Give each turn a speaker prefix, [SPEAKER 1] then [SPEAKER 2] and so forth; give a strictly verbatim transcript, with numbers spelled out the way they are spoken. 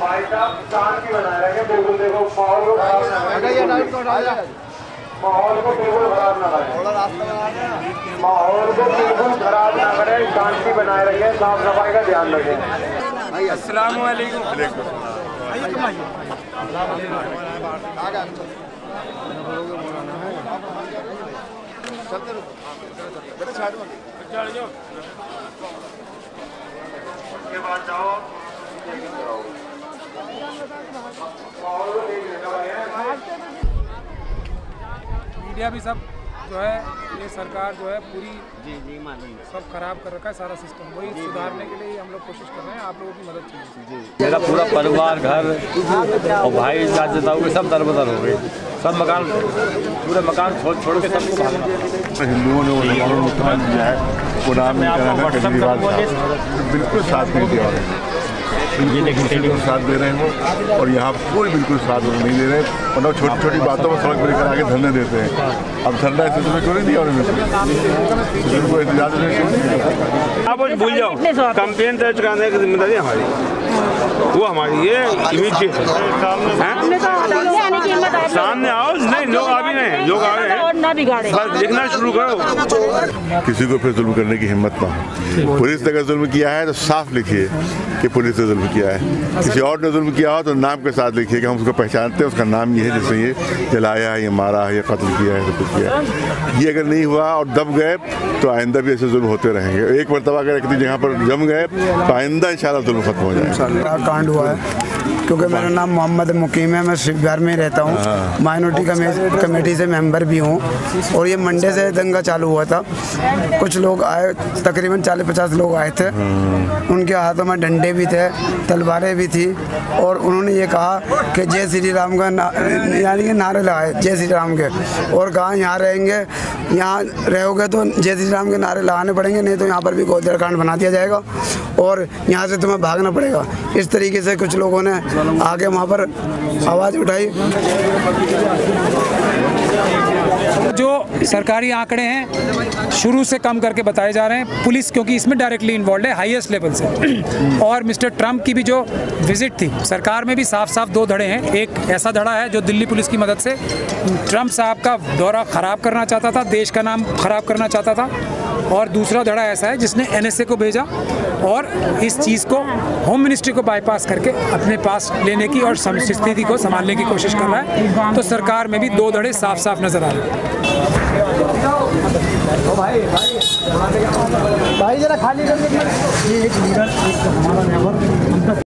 [SPEAKER 1] भाई साहब शांति बनाए रखें, बिल्कुल देखो माहौल को खराब ना करें, माहौल को बिल्कुल खराब ना करें, माहौल को बिल्कुल खराब ना करें, शांति बनाए रखें, साफ सफाई का ध्यान रखें।
[SPEAKER 2] अस्सलाम वालेकुम।
[SPEAKER 1] उसके बाद जाओ
[SPEAKER 2] मीडिया भी सब जो है ये सरकार जो है पूरी जी जी सब खराब कर रखा है सारा सिस्टम, वही सुधारने के लिए हम लोग कोशिश कर रहे हैं, आप लोगों की मदद चाहिए।
[SPEAKER 3] मेरा पूरा परिवार घर और भाई चाचा हुए सब दरबदर हो गए, सब मकान पूरे मकान छोड़ छोड़ के सबको भागना।
[SPEAKER 4] हिंदुओं ने वो नुकसान दिया है, पुराने में बिल्कुल साथ नहीं दिया, बिल्कुल साथ दे रहे हैं वो, और यहाँ कोई बिल्कुल साथ नहीं दे रहे हैं, मतलब छोटी छोटी बातों में सड़क पर लेकर आके धरने देते हैं। अब धरना ऐसे तुम्हें क्यों नहीं दिया उन्होंने, उनको इजाजत नहीं क्यों नहीं दिया।
[SPEAKER 5] आप भूल जाओ, कंप्लेन दर्ज कराने की जिम्मेदारी हमारी, वो हमारी ये इमीडिएट सामने आओ। नहीं लोग आ भी रहे हैं, लोग आ रहे हैं, बस लिखना शुरू करो।
[SPEAKER 4] किसी को फिर जुल्म करने की हिम्मत ना हो। पुलिस ने अगर जुल्म किया है तो साफ लिखिए कि पुलिस ने जुल्म किया है, किसी और ने जुल्म किया हो तो नाम के साथ लिखिए कि हम उसको पहचानते हैं, उसका नाम ये है, जिसने ये जलाया है, ये मारा है, ये कत्ल किया है, सब कुछ किया है। ये अगर नहीं हुआ और दब गए तो आइंदा भी ऐसे जुल्म होते रहेंगे। एक मरतबा अगर किसी जगह पर जम गए तो आइंदा इंशाल्लाह जुल्म खत्म हो जाए।
[SPEAKER 6] कांड हुआ है क्योंकि मेरा नाम मोहम्मद मुकीम है, मैं शिव बिहार में रहता हूँ, माइनॉरिटी कमेटी से मेंबर भी हूँ, और ये मंडे से दंगा चालू हुआ था। कुछ लोग आए, तकरीबन चालीस पचास लोग आए थे, उनके हाथों में डंडे भी थे, तलवारें भी थी, और उन्होंने ये कहा कि जय श्री राम का यानी कि नारे लगाए जय श्री राम के, और कहा यहाँ रहेंगे, यहाँ रहोगे तो जय श्री राम के नारे लगाने पड़ेंगे, नहीं तो यहाँ पर भी गोदरेज कांड बना दिया जाएगा और यहाँ से तुम्हें भागना पड़ेगा। इस तरीके से कुछ लोगों ने आगे वहाँ पर आवाज़ उठाई।
[SPEAKER 2] जो सरकारी आंकड़े हैं शुरू से कम करके बताए जा रहे हैं, पुलिस क्योंकि इसमें डायरेक्टली इन्वॉल्व है हाईएस्ट लेवल से, और मिस्टर ट्रंप की भी जो विजिट थी सरकार में भी साफ साफ दो धड़े हैं। एक ऐसा धड़ा है जो दिल्ली पुलिस की मदद से ट्रंप साहब का दौरा ख़राब करना चाहता था, देश का नाम ख़राब करना चाहता था, और दूसरा धड़ा ऐसा है जिसने एनएसए को भेजा और इस चीज़ को होम मिनिस्ट्री को बाईपास करके अपने पास लेने की और स्थिति को संभालने की कोशिश कर रहा है। तो सरकार में भी दो धड़े साफ साफ नजर आ रहे हैं। भाई भाई भाई जरा खाली कर